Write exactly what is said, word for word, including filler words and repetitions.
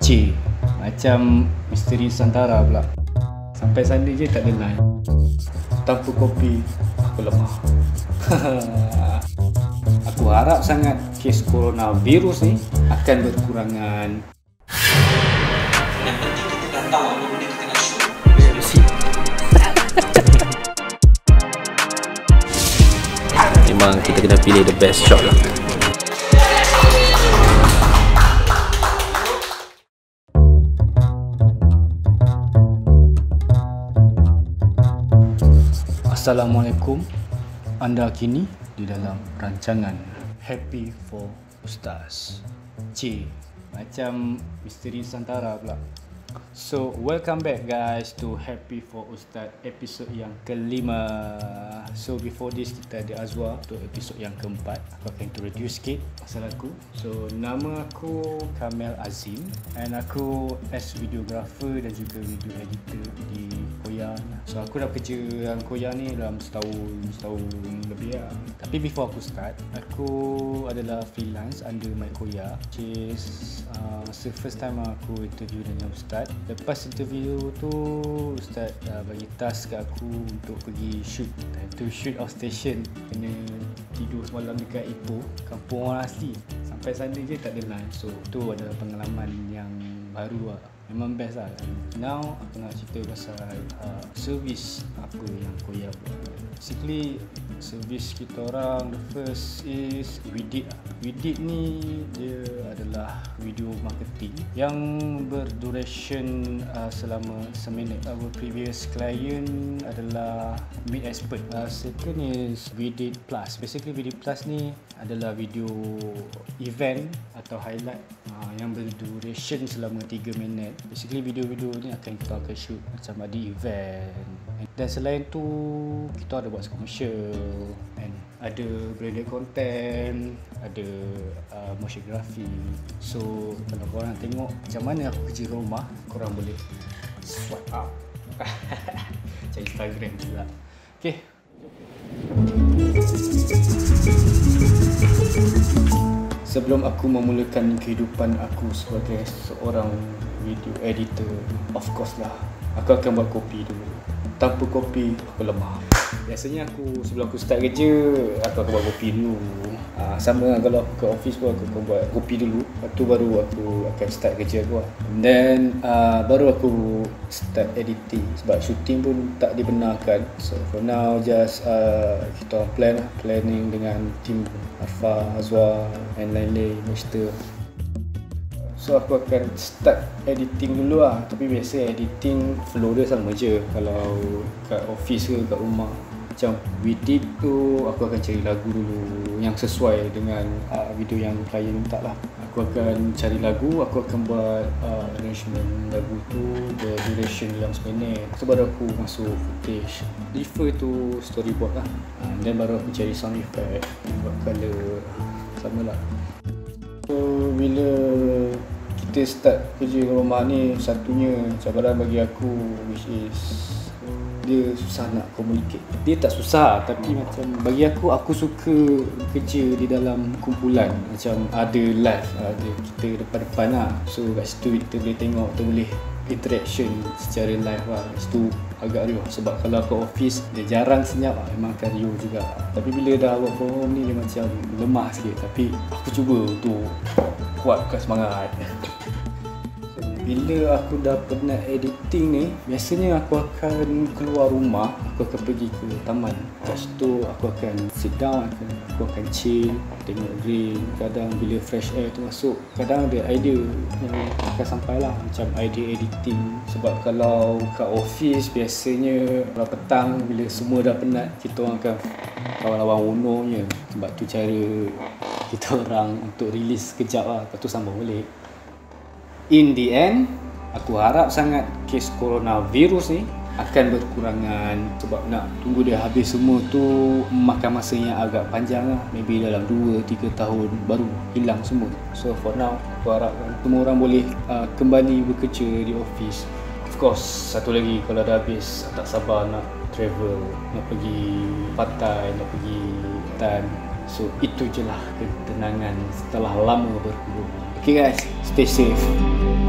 C. Macam misteri Nusantara pula. Sampai sana je tak ada line. Tanpa kopi, aku lemah. Aku harap sangat kes coronavirus ni akan berkurangan. Yang penting kita dah tahu apa benda kita nak shoot. Memang kita kena pilih the best shot lah. Assalamualaikum. Anda kini di dalam rancangan Happy for Ustaz. C. Macam misteri Nusantara pula. So, welcome back guys to Happy for Ustaz episod yang kelima. So, before this kita ada Azwa untuk episod yang keempat. Aku akan introduce sikit pasal aku. So, nama aku Kamel Azim and aku as videographer dan juga video editor di Koya. So, aku dah kerja dalam Koya ni dalam setahun, setahun lebih lah. Tapi before aku start, aku adalah freelance under My Koya, which is uh, masa first time aku interview dengan Ustaz. Lepas interview tu, Ustaz uh, bagi task kat aku untuk pergi shoot. Time tu shoot outstation, kena tidur semalam dekat Ipoh, kampung orang asli. Sampai sana je tak ada line. So tu adalah pengalaman yang baru lah. Memang best lah. Now aku nak cerita pasal uh, servis apa yang Koya buat. Basically servis kita orang, the first is Widit. Widit ni dia adalah video marketing yang berduration uh, selama seminit. Our previous client adalah Meet Expert. Uh, second is Widit Plus. Basically Widit Plus ni adalah video event atau highlight uh, yang berduration selama tiga minit. Basically video-video ni akan kita akan shoot macam ada event. Dan selain tu kita ada buat commercial and ada branded content, ada uh, motion graphic. So kalau korang tengok macam mana aku kerja kat rumah, korang boleh swipe up macam Instagram juga. Okay, sebelum aku memulakan kehidupan aku sebagai seorang video editor, of course lah, aku akan buat kopi dulu. Tanpa kopi, aku lemah. Biasanya aku, sebelum aku start kerja, aku akan buat kopi dulu. Aa, sama lah kalau aku ke office pun, aku akan buat kopi dulu. Lepas tu baru aku akan start kerja aku lah. Then uh, baru aku start editing. Sebab shooting pun tak dibenarkan. So for now, just uh, kita plan lah. Planning dengan tim Arfa, Azwa and lain-lain, Mister. So aku akan start editing dulu lah. Tapi biasa editing flow dia sama je kalau kat office ke kat rumah. Macam Widit tu aku akan cari lagu dulu yang sesuai dengan uh, video yang klien minta lah. Aku akan cari lagu, aku akan buat uh, arrangement lagu tu duration dalam seminit. So baru aku masuk footage, refer to storyboard lah. uh, Then baru aku cari sound effect, buat colour, sama lah. So bila kita start kerja kat rumah ni, satunya cabaran bagi aku which is dia susah nak communicate. Dia tak susah tapi macam bagi aku, aku suka kerja di dalam kumpulan. Macam ada live, ada kita depan-depan lah. So kat situ kita boleh tengok, kita boleh interaction secara live lah. Situ agak riuh sebab kalau kat office dia jarang senyap lah, memang akan riuh juga. Tapi bila dah work from home ni dia macam lemah sikit. Tapi aku cuba untuk kuatkan semangat. Bila aku dah penat editing ni, biasanya aku akan keluar rumah, aku akan pergi ke taman. Kat situ aku akan sit down, aku akan chill, tengok green. Kadang bila fresh air tu masuk, kadang ada idea yang akan sampai lah, macam idea editing. Sebab kalau kat office biasanya kalau petang bila semua dah penat, kita orang akan kawan-kawan unonya. Sebab tu cara kita orang untuk release sekejap lah, lepas tu sambung balik. In the end, aku harap sangat kes coronavirus ni akan berkurangan. Sebab nak tunggu dia habis semua tu makan masa yang agak panjang lah. Maybe dalam dua tiga tahun baru hilang semua. So for now, aku harapkan semua orang boleh uh, kembali bekerja di office. Of course, satu lagi, kalau dah habis tak sabar nak travel, nak pergi pantai, nak pergi hutan. So itu je lah ketenangan setelah lama berkurung. Okay guys, stay safe.